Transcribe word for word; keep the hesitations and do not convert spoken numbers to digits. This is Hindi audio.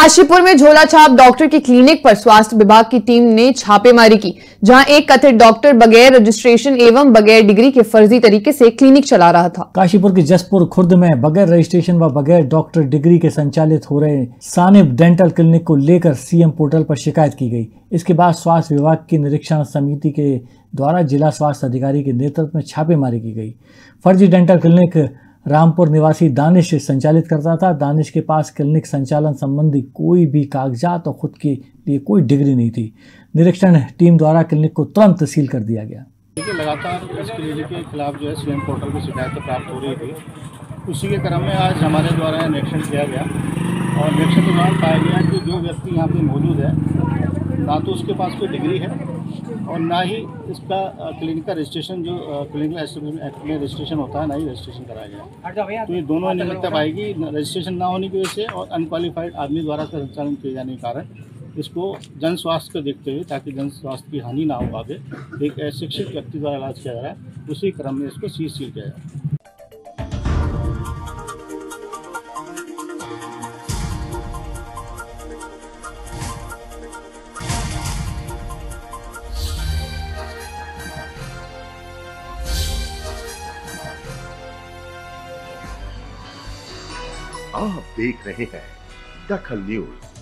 काशीपुर में झोला छाप डॉक्टर की क्लिनिक पर स्वास्थ्य विभाग की टीम ने छापेमारी की, जहां एक कथित डॉक्टर बगैर रजिस्ट्रेशन एवं बगैर डिग्री के फर्जी तरीके से क्लिनिक चला रहा था। काशीपुर के जसपुर खुर्द में बगैर रजिस्ट्रेशन व बगैर डॉक्टर डिग्री के संचालित हो रहे सानिब डेंटल क्लिनिक को लेकर सीएम पोर्टल पर शिकायत की गई। इसके बाद स्वास्थ्य विभाग की निरीक्षण समिति के द्वारा जिला स्वास्थ्य अधिकारी के नेतृत्व में छापेमारी की गई। फर्जी डेंटल क्लिनिक रामपुर निवासी दानिश संचालित करता था। दानिश के पास क्लिनिक संचालन संबंधी कोई भी कागजात और खुद के लिए कोई डिग्री नहीं थी। निरीक्षण टीम द्वारा क्लिनिक को तुरंत सील कर दिया गया। देखिए, लगातार इस क्लिनिक के खिलाफ जो है सीएम पोर्टल पर शिकायतें प्राप्त हो रही थी। उसी के क्रम में आज हमारे द्वारा निरीक्षण किया गया और निरीक्षण के दौरान पाया गया कि जो व्यक्ति यहाँ पे मौजूद है, ना तो उसके पास कोई डिग्री है और ना ही इसका क्लिनिक का रजिस्ट्रेशन जो क्लिनिकल एस्टेब्लिशमेंट एक्ट में रजिस्ट्रेशन होता है, ना ही रजिस्ट्रेशन कराया गया। तो ये दोनों अनियमितता पाएगी। रजिस्ट्रेशन ना होने की वजह से और अनक्वालिफाइड आदमी द्वारा संचालन किए जाने के कारण इसको जन स्वास्थ्य को देखते हुए, ताकि जन स्वास्थ्य की हानि ना हो आगे, एक अशिक्षित व्यक्ति द्वारा इलाज किया जा रहा है, उसी क्रम में इसको सील सील किया जाए। आप देख रहे हैं दखल न्यूज।